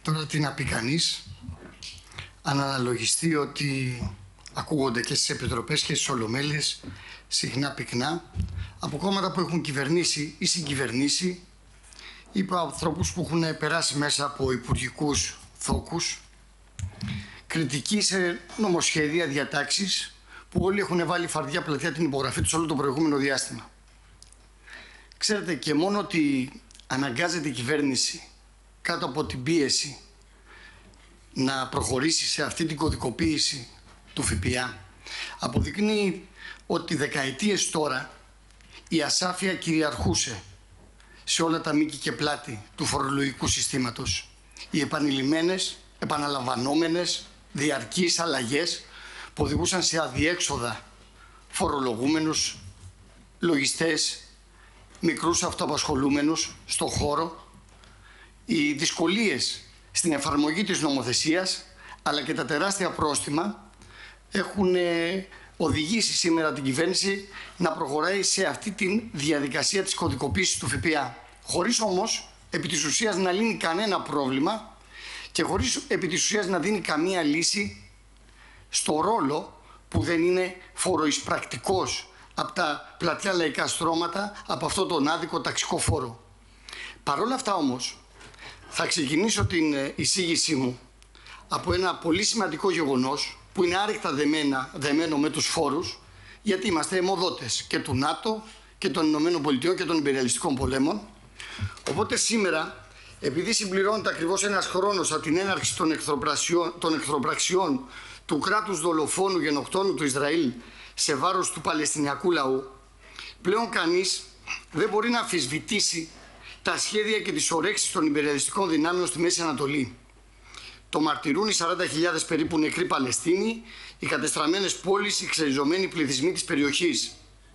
Τώρα τι να πει κανείς, αν αναλογιστεί ότι ακούγονται και στις επιτροπές και στις ολομέλειες συχνά πυκνά από κόμματα που έχουν κυβερνήσει ή συγκυβερνήσει ή από ανθρώπους που έχουν περάσει μέσα από υπουργικούς θόκους, κριτική σε νομοσχέδια, διατάξεις που όλοι έχουν βάλει φαρδιά πλατεία την υπογραφή τους όλο το προηγούμενο διάστημα. Ξέρετε, και μόνο ότι αναγκάζεται η κυβέρνηση κάτω από την πίεση να προχωρήσει σε αυτή την κωδικοποίηση του ΦΠΑ αποδεικνύει ότι δεκαετίες τώρα η ασάφεια κυριαρχούσε σε όλα τα μήκη και πλάτη του φορολογικού συστήματος. Οι επανειλημμένες, επαναλαμβανόμενες, διαρκείς αλλαγές που οδηγούσαν σε αδιέξοδα φορολογούμενους, λογιστές, μικρούς αυτοαπασχολούμενους στο χώρο, οι δυσκολίες στην εφαρμογή της νομοθεσίας αλλά και τα τεράστια πρόστιμα έχουν οδηγήσει σήμερα την κυβέρνηση να προχωράει σε αυτή τη διαδικασία της κωδικοποίησης του ΦΠΑ. Χωρίς όμως επί της ουσίας να λύνει κανένα πρόβλημα και χωρίς επί της ουσίας να δίνει καμία λύση στο ρόλο που δεν είναι φοροεισπρακτικός από τα πλατιά λαϊκά στρώματα από αυτόν τον άδικο ταξικό φόρο. Παρ' όλα αυτά όμως θα ξεκινήσω την εισήγησή μου από ένα πολύ σημαντικό γεγονός που είναι άρρηκτα δεμένο με τους φόρους, γιατί είμαστε αιμοδότες και του ΝΑΤΟ και των Ηνωμένων Πολιτειών και των Ιμπεριαλιστικών πολέμων. Οπότε σήμερα, επειδή συμπληρώνεται ακριβώς ένας χρόνος από την έναρξη των εχθροπραξιών του κράτους δολοφόνου γενοκτώνου του Ισραήλ σε βάρος του Παλαιστινιακού λαού, πλέον κανείς δεν μπορεί να αμφισβητήσει τα σχέδια και τις ορέξεις των ιμπεριαλιστικών δυνάμεων στη Μέση Ανατολή. Το μαρτυρούν οι 40.000 περίπου νεκροί Παλαιστίνοι, οι κατεστραμμένες πόλεις, οι ξεριζωμένοι πληθυσμοί της περιοχής.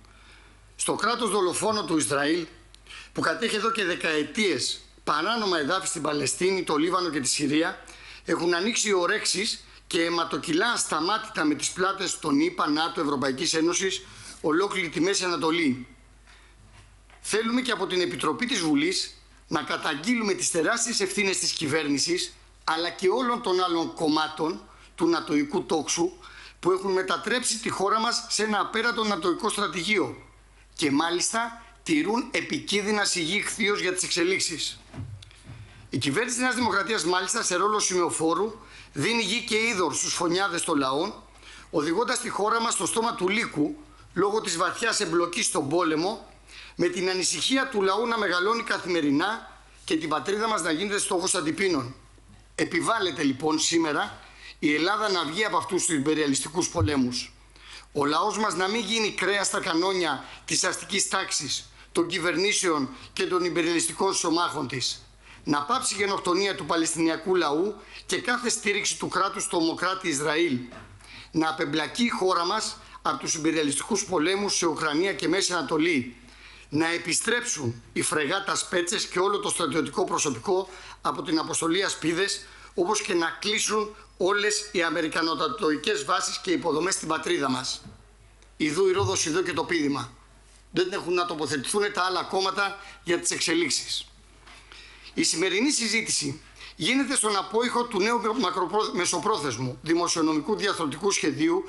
Στο κράτος δολοφόνο του Ισραήλ, που κατέχει εδώ και δεκαετίες παράνομα εδάφη στην Παλαιστίνη, το Λίβανο και τη Συρία, έχουν ανοίξει οι ορέξεις και αιματοκυλά ασταμάτητα με τις πλάτες των ΗΠΑ, ΝΑΤΟ, Ευρωπαϊκής Ένωσης, ολόκληρη τη Μέση Ανατολή. Θέλουμε και από την Επιτροπή της Βουλής να καταγγείλουμε τις τεράστιες ευθύνες της κυβέρνησης αλλά και όλων των άλλων κομμάτων του νατοϊκού τόξου που έχουν μετατρέψει τη χώρα μας σε ένα απέραντο νατοϊκό στρατηγείο και μάλιστα τηρούν επικίνδυνα σιγή ηχθείως για τις εξελίξεις. Η κυβέρνηση της Νέας Δημοκρατίας μάλιστα σε ρόλο σημεοφόρου δίνει γη και είδωρ στους φωνιάδες των λαών, οδηγώντας τη χώρα μας στο στόμα του λύκου λόγω της βαθιάς εμπλοκής στον πόλεμο, με την ανησυχία του λαού να μεγαλώνει καθημερινά και την πατρίδα μας να γίνεται στόχος αντιπίνων. Επιβάλλεται λοιπόν σήμερα η Ελλάδα να βγει από αυτούς τους ιμπεριαλιστικούς πολέμους. Ο λαός μας να μην γίνει κρέα στα κανόνια της αστικής τάξης, των κυβερνήσεων και των ιμπεριαλιστικών σωμάχων της. Να πάψει η γενοκτονία του Παλαιστινιακού λαού και κάθε στήριξη του κράτους στο ομοκράτη Ισραήλ. Να απεμπλακεί η χώρα μας από τους ιμπεριαλιστικούς πολέμους σε Ουκρανία και Μέση Ανατολή. Να επιστρέψουν οι φρεγάτα Σπέτσες και όλο το στρατιωτικό προσωπικό από την αποστολή Ασπίδες, όπως και να κλείσουν όλες οι αμερικανοτατοικές βάσεις και υποδομές στην πατρίδα μας. Ιδού η Ρόδος, ιδού και το πείδημα. Δεν έχουν να τοποθετηθούν τα άλλα κόμματα για τις εξελίξεις. Η σημερινή συζήτηση γίνεται στον απόϊχο του νέου μεσοπρόθεσμου δημοσιονομικού διαρθρωτικού σχεδίου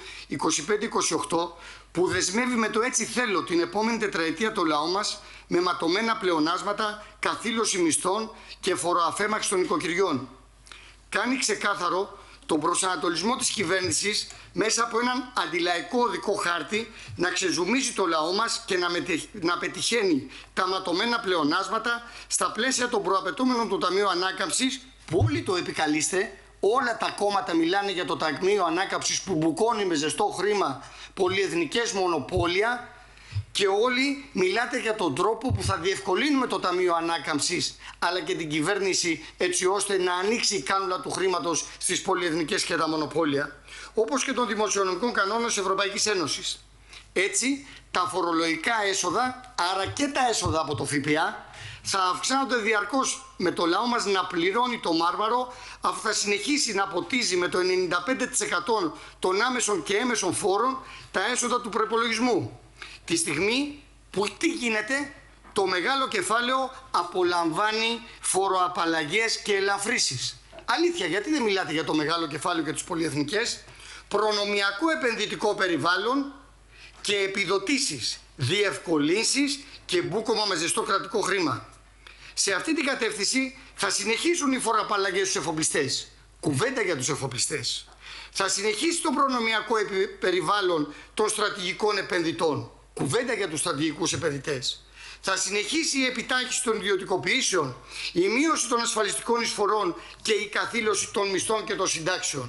25-28 που δεσμεύει με το έτσι θέλω την επόμενη τετραετία το λαό μας με ματωμένα πλεονάσματα, καθήλωση μισθών και φοροαφέμαξη των οικοκυριών. Κάνει ξεκάθαρο τον προσανατολισμό της κυβέρνησης μέσα από έναν αντιλαϊκό οδικό χάρτη να ξεζουμίζει το λαό μας και να πετυχαίνει τα ματωμένα πλεονάσματα στα πλαίσια των προαπαιτούμενων του Ταμείου Ανάκαμψης, που όλοι το επικαλείστε. Όλα τα κόμματα μιλάνε για το Ταμείο Ανάκαμψης που μπουκώνει με ζεστό χρήμα πολυεθνικές μονοπόλια και όλοι μιλάτε για τον τρόπο που θα διευκολύνουμε το Ταμείο Ανάκαμψης αλλά και την κυβέρνηση έτσι ώστε να ανοίξει η κάνουλα του χρήματος στις πολυεθνικές και τα μονοπόλια, όπως και των δημοσιονομικών κανόνων της Ευρωπαϊκής Ένωσης. Έτσι, τα φορολογικά έσοδα, άρα και τα έσοδα από το ΦΠΑ, θα αυξάνονται διαρκώς με το λαό μας να πληρώνει το μάρμαρο, αφού θα συνεχίσει να ποτίζει με το 95% των άμεσων και έμεσων φόρων τα έσοδα του προϋπολογισμού. Τη στιγμή που τι γίνεται, το μεγάλο κεφάλαιο απολαμβάνει φοροαπαλλαγές και ελαφρύσεις. Αλήθεια, γιατί δεν μιλάτε για το μεγάλο κεφάλαιο και τις πολυεθνικές? Προνομιακό επενδυτικό περιβάλλον και επιδοτήσεις, διευκολύνσεις και μπούκωμα με ζεστό κρατικό χρήμα. Σε αυτή την κατεύθυνση θα συνεχίσουν οι φοροαπαλλαγές στους εφοπλιστές. Κουβέντα για τους εφοπλιστές. Θα συνεχίσει το προνομιακό περιβάλλον των στρατηγικών επενδυτών. Κουβέντα για τους στρατηγικούς επενδυτές. Θα συνεχίσει η επιτάχυνση των ιδιωτικοποιήσεων, η μείωση των ασφαλιστικών εισφορών και η καθήλωση των μισθών και των συντάξεων.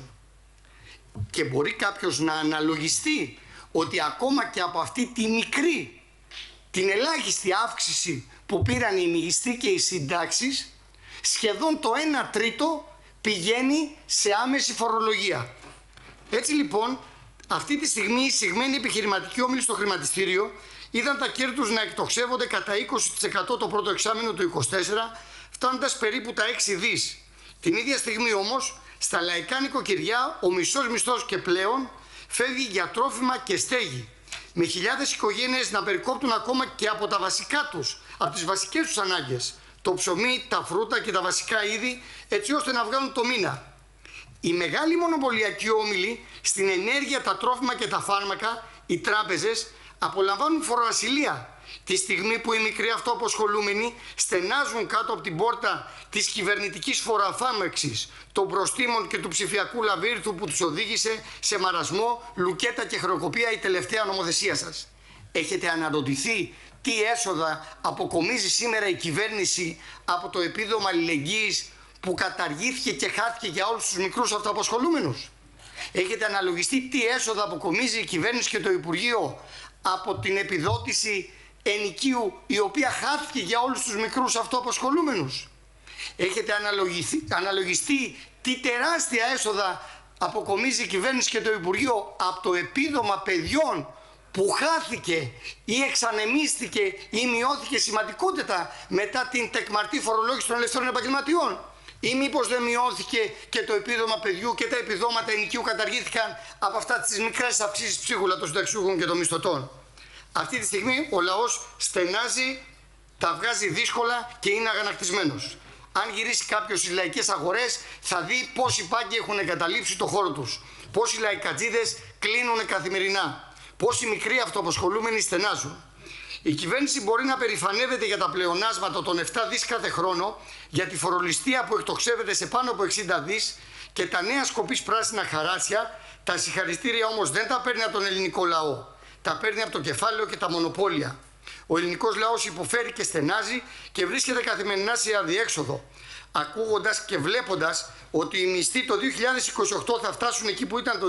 Και μπορεί κάποιος να αναλογιστεί ότι ακόμα και από αυτή τη μικρή, την ελάχιστη αύξηση που πήραν οι μισθοί και οι συντάξεις, σχεδόν το 1 τρίτο πηγαίνει σε άμεση φορολογία. Έτσι λοιπόν, αυτή τη στιγμή οι εισηγμένοι επιχειρηματικοί όμιλοι στο χρηματιστήριο είδαν τα κέρδη τους να εκτοξεύονται κατά 20% το πρώτο εξάμηνο του 2024, φτάνοντας περίπου τα 6 δις. Την ίδια στιγμή όμως, στα λαϊκά νοικοκυριά ο μισός μισθός και πλέον φεύγει για τρόφιμα και στέγη, με χιλιάδες οικογένειες να περικόπτουν ακόμα και από τα βασικά τους, από τις βασικές τους ανάγκες, το ψωμί, τα φρούτα και τα βασικά είδη, έτσι ώστε να βγάλουν το μήνα. Οι μεγάλοι μονοπωλιακοί όμιλοι στην ενέργεια, τα τρόφιμα και τα φάρμακα, οι τράπεζες, απολαμβάνουν φοροασυλία, τη στιγμή που οι μικροί αυτοαποσχολούμενοι στενάζουν κάτω από την πόρτα της κυβερνητικής φοροαφάμεξης, των προστίμων και του ψηφιακού λαβύρθου που τους οδήγησε σε μαρασμό, λουκέτα και χρεοκοπία η τελευταία νομοθεσία σας. Έχετε αναρωτηθεί τι έσοδα αποκομίζει σήμερα η κυβέρνηση από το επίδομα αλληλεγγύης που καταργήθηκε και χάθηκε για όλους τους μικρούς αυτοαποσχολούμενους? Έχετε αναλογιστεί τι έσοδα αποκομίζει η κυβέρνηση και το Υπουργείο από την επιδότηση ενοικίου, η οποία χάθηκε για όλους τους μικρούς αυτοαπασχολούμενους? Έχετε αναλογιστεί τι τεράστια έσοδα αποκομίζει η κυβέρνηση και το Υπουργείο από το επίδομα παιδιών που χάθηκε ή εξανεμίστηκε ή μειώθηκε σημαντικότητα μετά την τεκμαρτή φορολόγηση των ελευθερών επαγγελματιών? Ή μήπως δεν μειώθηκε και το επίδομα παιδιού και τα επιδόματα ενοικίου καταργήθηκαν από αυτά τις μικρές αυξήσεις ψίχουλα των συνταξιούχων και των μισθωτών? Αυτή τη στιγμή ο λαός στενάζει, τα βγάζει δύσκολα και είναι αγανακτισμένος. Αν γυρίσει κάποιος στις λαϊκές αγορές θα δει πόσοι πάγκοι έχουν εγκαταλείψει το χώρο τους, πόσοι λαϊκατζίδες κλείνουν καθημερινά, πόσοι μικροί αυτοαπασχολούμενοι στενάζουν. Η κυβέρνηση μπορεί να περηφανεύεται για τα πλεονάσματα των 7 δις κάθε χρόνο, για τη φορολιστία που εκτοξεύεται σε πάνω από 60 δις και τα νέα σκοπής πράσινα χαράτσια. Τα συγχαριστήρια όμως δεν τα παίρνει από τον ελληνικό λαό. Τα παίρνει από το κεφάλαιο και τα μονοπόλια. Ο ελληνικός λαός υποφέρει και στενάζει και βρίσκεται καθημερινά σε αδιέξοδο, ακούγοντας και βλέποντας ότι οι μισθοί το 2028 θα φτάσουν εκεί που ήταν το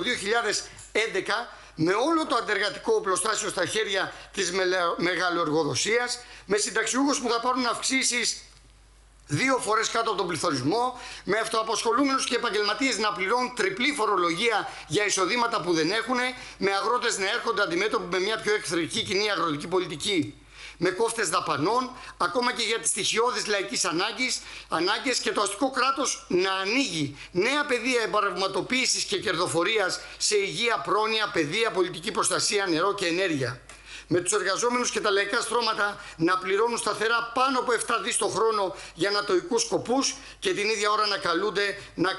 2011, με όλο το αντεργατικό οπλοστάσιο στα χέρια της μεγαλοεργοδοσίας, με συνταξιούχους που θα πάρουν αυξήσεις 2 φορές κάτω από τον πληθωρισμό, με αυτοαπασχολούμενους και επαγγελματίες να πληρώνουν τριπλή φορολογία για εισοδήματα που δεν έχουν, με αγρότες να έρχονται αντιμέτωποι με μια πιο εχθρική κοινή αγροτική πολιτική, με κόφτες δαπανών, ακόμα και για τις στοιχειώδεις λαϊκής ανάγκες, και το αστικό κράτος να ανοίγει νέα πεδία εμπορευματοποίησης και κερδοφορίας σε υγεία, πρόνοια, παιδεία, πολιτική προστασία, νερό και ενέργεια. Με τους εργαζόμενους και τα λαϊκά στρώματα να πληρώνουν σταθερά πάνω από 7 δις το χρόνο για ανατοικούς σκοπούς και την ίδια ώρα να καλούνται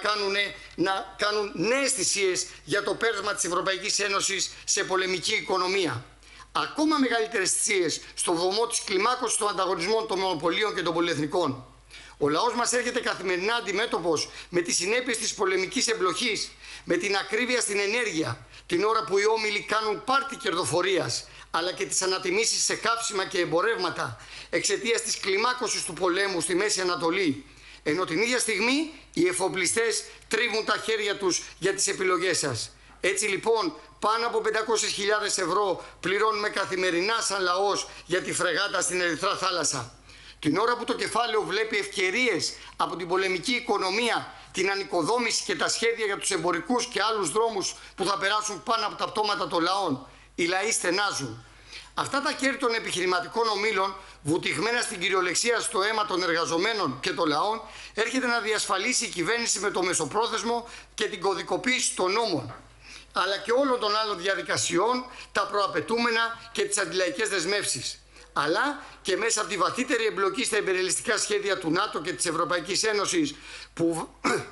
να κάνουν νέες θυσίες για το πέρασμα της Ευρωπαϊκής Ένωσης σε πολεμική οικονομία. Ακόμα μεγαλύτερες θυσίες στο βωμό της κλιμάκωσης των ανταγωνισμών των μονοπωλίων και των πολυεθνικών. Ο λαός μας έρχεται καθημερινά αντιμέτωπος με τις συνέπειες της πολεμικής εμπλοκής, με την ακρίβεια στην ενέργεια, την ώρα που οι όμιλοι κάνουν πάρτι κερδοφορίας, αλλά και τις ανατιμήσεις σε καύσιμα και εμπορεύματα εξαιτίας της κλιμάκωσης του πολέμου στη Μέση Ανατολή. Ενώ την ίδια στιγμή οι εφοπλιστές τρίβουν τα χέρια τους για τις επιλογές σας. Έτσι λοιπόν, πάνω από 500.000 ευρώ πληρώνουμε καθημερινά σαν λαός για τη φρεγάτα στην Ερυθρά Θάλασσα. Την ώρα που το κεφάλαιο βλέπει ευκαιρίες από την πολεμική οικονομία, την ανοικοδόμηση και τα σχέδια για τους εμπορικούς και άλλους δρόμους που θα περάσουν πάνω από τα πτώματα των λαών, οι λαοί στενάζουν. Αυτά τα κέρδη των επιχειρηματικών ομίλων, βουτυγμένα στην κυριολεξία στο αίμα των εργαζομένων και των λαών, έρχεται να διασφαλίσει η κυβέρνηση με το μεσοπρόθεσμο και την κωδικοποίηση των νόμων, αλλά και όλων των άλλων διαδικασιών, τα προαπαιτούμενα και τις αντιλαϊκές δεσμεύσεις. Αλλά και μέσα από τη βαθύτερη εμπλοκή στα υπερελιστικά σχέδια του ΝΑΤΟ και της Ευρωπαϊκής Ένωσης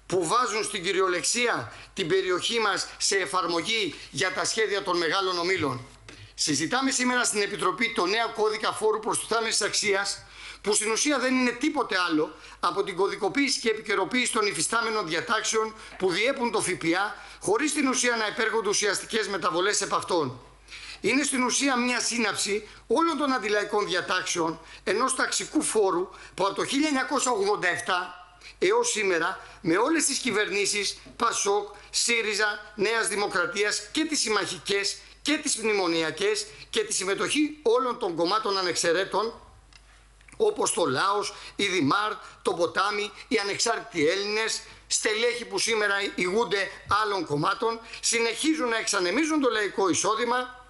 που βάζουν στην κυριολεξία την περιοχή μας σε εφαρμογή για τα σχέδια των μεγάλων ομίλων. Συζητάμε σήμερα στην Επιτροπή το νέο κώδικα φόρου προστιθέμενης αξίας, που στην ουσία δεν είναι τίποτε άλλο από την κωδικοποίηση και επικαιροποίηση των υφιστάμενων διατάξεων που διέπουν το ΦΠΑ, χωρίς στην ουσία να υπέρχονται ουσιαστικές μεταβολές επ' αυτών. Είναι στην ουσία μια σύναψη όλων των αντιλαϊκών διατάξεων ενός ταξικού φόρου που από το 1987 έως σήμερα με όλες τις κυβερνήσεις ΠΑΣΟΚ, ΣΥΡΙΖΑ, Νέας Δημοκρατίας και τις συμμαχικές και τις μνημονιακές και τη συμμετοχή όλων των κομμάτων ανεξαιρέτων, όπως το Λάος, η Δημάρ, το Ποτάμι, οι ανεξάρτητοι Έλληνες, στελέχη που σήμερα ηγούνται άλλων κομμάτων, συνεχίζουν να εξανεμίζουν το λαϊκό εισόδημα,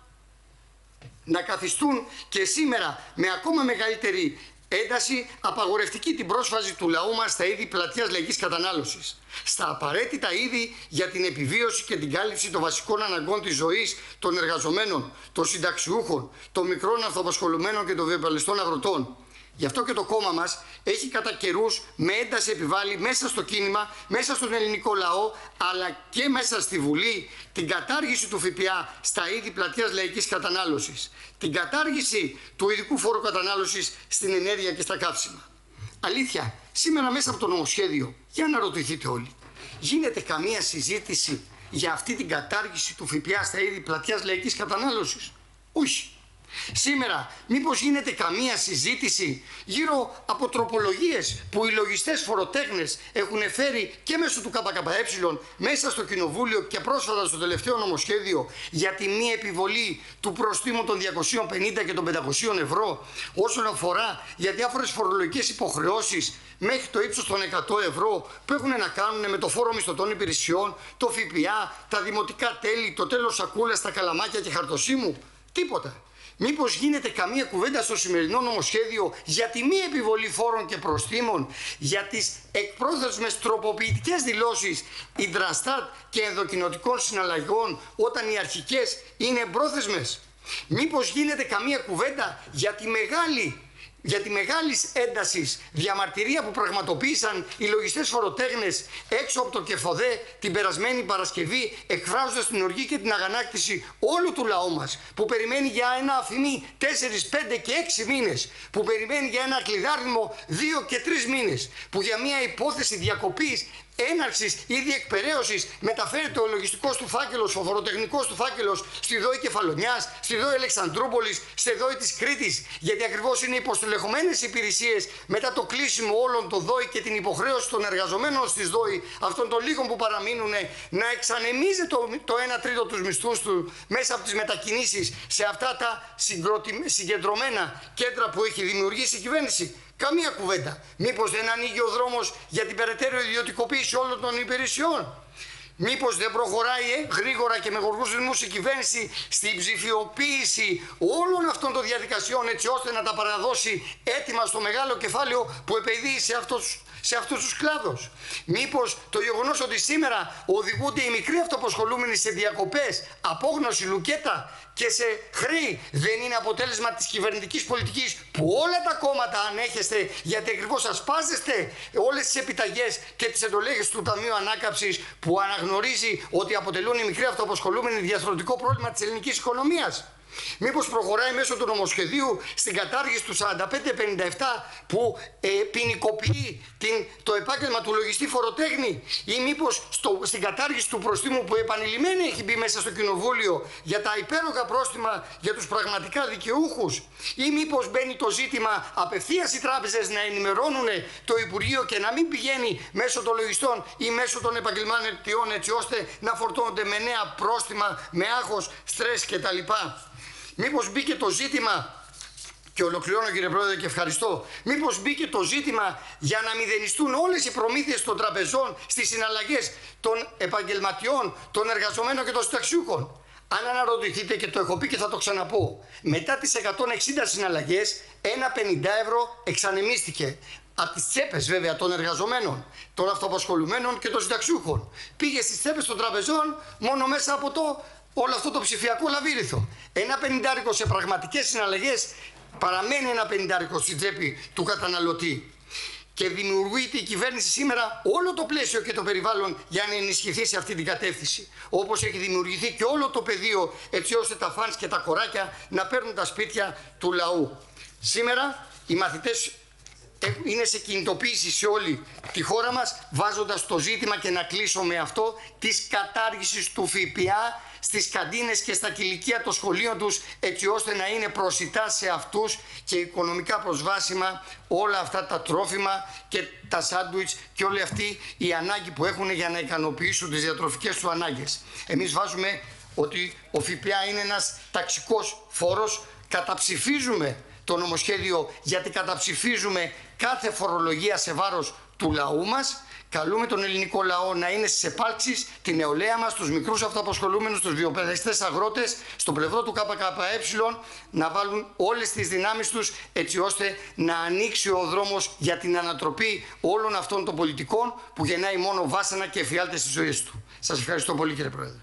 να καθιστούν και σήμερα με ακόμα μεγαλύτερη ένταση απαγορευτική την πρόσβαση του λαού μας στα είδη πλατείας λαϊκής κατανάλωσης, στα απαραίτητα είδη για την επιβίωση και την κάλυψη των βασικών αναγκών της ζωής των εργαζομένων, των συνταξιούχων, των μικρών αυτοαπασχολουμένων και των βιοπαλαιστών αγροτών. Γι' αυτό και το κόμμα μας έχει κατά καιρούς με ένταση επιβάλει μέσα στο κίνημα, μέσα στον ελληνικό λαό, αλλά και μέσα στη Βουλή, την κατάργηση του ΦΠΑ στα είδη πλατείας λαϊκής κατανάλωσης, την κατάργηση του ειδικού φόρου κατανάλωσης στην ενέργεια και στα καύσιμα. Αλήθεια, σήμερα μέσα από το νομοσχέδιο, για να ρωτηθείτε όλοι, γίνεται καμία συζήτηση για αυτή την κατάργηση του ΦΠΑ στα είδη πλατείας λαϊκής κατανάλωσης? Όχι. Σήμερα μήπως γίνεται καμία συζήτηση γύρω από τροπολογίες που οι λογιστές φοροτέχνες έχουν φέρει και μέσω του ΚΚΕ μέσα στο Κοινοβούλιο και πρόσφατα στο τελευταίο νομοσχέδιο για τη μη επιβολή του προστίμου των 250 και των 500 ευρώ όσον αφορά για διάφορες φορολογικές υποχρεώσεις μέχρι το ύψος των 100 ευρώ που έχουν να κάνουν με το φόρο μισθωτών υπηρεσιών, το ΦΠΑ, τα δημοτικά τέλη, το τέλος σακούλας στα καλαμάκια και χαρτοσύμου? Τίποτα. Μήπως γίνεται καμία κουβέντα στο σημερινό νομοσχέδιο για τη μη επιβολή φόρων και προστίμων, για τις εκπρόθεσμες τροποποιητικές δηλώσεις Ιντραστάτ και ενδοκοινοτικών συναλλαγών όταν οι αρχικές είναι εμπρόθεσμες? Μήπως γίνεται καμία κουβέντα για τη μεγάλης έντασης διαμαρτυρία που πραγματοποίησαν οι λογιστές φοροτέχνες έξω από το Κεφοδέ την περασμένη Παρασκευή, εκφράζοντας την οργή και την αγανάκτηση όλου του λαού μας, που περιμένει για ένα αφημί 4, 5 και 6 μήνες, που περιμένει για ένα κλειδάριμο 2 και 3 μήνες, που για μια υπόθεση διακοπής έναρξης ή διεκπεραίωσης μεταφέρεται ο λογιστικός του φάκελος, ο φοροτεχνικός του φάκελος στη ΔΟΗ Κεφαλονιάς, στη ΔΟΗ Αλεξανδρούπολης, στη ΔΟΗ της Κρήτης, γιατί ακριβώς είναι υποστελεχωμένες υπηρεσίες μετά το κλείσιμο όλων των ΔΟΗ και την υποχρέωση των εργαζομένων στις ΔΟΗ, αυτών των λίγων που παραμείνουν, να εξανεμίζει το 1 τρίτο τους μισθούς του μέσα από τις μετακινήσεις σε αυτά τα συγκεντρωμένα κέντρα που έχει δημιουργήσει η κυβέρνηση? Καμία κουβέντα. Μήπως δεν ανοίγει ο δρόμος για την περαιτέρω ιδιωτικοποίηση όλων των υπηρεσιών? Μήπως δεν προχωράει γρήγορα και με γοργούς ρυθμούς η κυβέρνηση στην ψηφιοποίηση όλων αυτών των διαδικασιών, έτσι ώστε να τα παραδώσει έτοιμα στο μεγάλο κεφάλαιο που επενδύει σε αυτούς τους κλάδους? Μήπως το γεγονός ότι σήμερα οδηγούνται οι μικροί αυτοαπασχολούμενοι σε διακοπές, απόγνωση, λουκέτα και σε χρέη δεν είναι αποτέλεσμα της κυβερνητικής πολιτικής που όλα τα κόμματα ανέχεστε, γιατί ακριβώς ασπάζεστε όλες τις επιταγές και τις εντολές του Ταμείου Ανάκαμψης που αναγνωρίζει ότι αποτελούν οι μικροί αυτοαπασχολούμενοι διαστρωτικό πρόβλημα της ελληνικής οικονομίας? Μήπως προχωράει μέσω του νομοσχεδίου στην κατάργηση του 45-57 που ποινικοποιεί το επάγγελμα του λογιστή φοροτέχνη, ή μήπως στην κατάργηση του προστίμου που επανειλημμένα έχει μπει μέσα στο Κοινοβούλιο για τα υπέρογα πρόστιμα για τους πραγματικά δικαιούχους, ή μήπως μπαίνει το ζήτημα απευθείας οι τράπεζες να ενημερώνουν το Υπουργείο και να μην πηγαίνει μέσω των λογιστών ή μέσω των επαγγελματιών, έτσι ώστε να φορτώνονται με νέα πρόστιμα, με άγχος, στρες κτλ. Μήπως μπήκε το ζήτημα, και ολοκληρώνω κύριε Πρόεδρε και ευχαριστώ, μήπως μπήκε το ζήτημα για να μηδενιστούν όλες οι προμήθειες των τραπεζών στις συναλλαγές των επαγγελματιών, των εργαζομένων και των συνταξιούχων? Αν αναρωτηθείτε, και το έχω πει και θα το ξαναπώ, μετά τις 160 συναλλαγές, ένα 50 ευρώ εξανεμίστηκε. Από τις τσέπες βέβαια των εργαζομένων, των αυτοαπασχολουμένων και των συνταξιούχων. Πήγε στις τσέπες των τραπεζών μόνο μέσα από όλο αυτό το ψηφιακό λαβύρινθο. Ένα 50 σε πραγματικές συναλλαγές παραμένει ένα 50 στην τσέπη του καταναλωτή. και δημιουργείται η κυβέρνηση σήμερα όλο το πλαίσιο και το περιβάλλον για να ενισχυθεί σε αυτή την κατεύθυνση. Όπως έχει δημιουργηθεί και όλο το πεδίο έτσι ώστε τα φανς και τα κοράκια να παίρνουν τα σπίτια του λαού. Σήμερα οι μαθητές είναι σε κινητοποίηση σε όλη τη χώρα μας, βάζοντας το ζήτημα, και να κλείσω με αυτό, της κατάργησης του ΦΠΑ στις καντίνες και στα κηλικεία των σχολείων τους, έτσι ώστε να είναι προσιτά σε αυτούς και οικονομικά προσβάσιμα όλα αυτά τα τρόφιμα και τα σάντουιτς και όλη αυτή η ανάγκη που έχουν για να ικανοποιήσουν τις διατροφικές του ανάγκες. Εμείς βάζουμε ότι ο ΦΠΑ είναι ένας ταξικός φόρος, καταψηφίζουμε το νομοσχέδιο γιατί καταψηφίζουμε κάθε φορολογία σε βάρος του λαού μας. Καλούμε τον ελληνικό λαό να είναι στις επάλξεις, την νεολαία μας, τους μικρούς αυτοαπασχολούμενους, τους βιοπαιδευτές αγρότες, στο πλευρό του ΚΚΕ, να βάλουν όλες τις δυνάμεις τους έτσι ώστε να ανοίξει ο δρόμος για την ανατροπή όλων αυτών των πολιτικών που γεννάει μόνο βάσανα και εφιάλτες στις ζωές του. Σας ευχαριστώ πολύ, κύριε Πρόεδρε.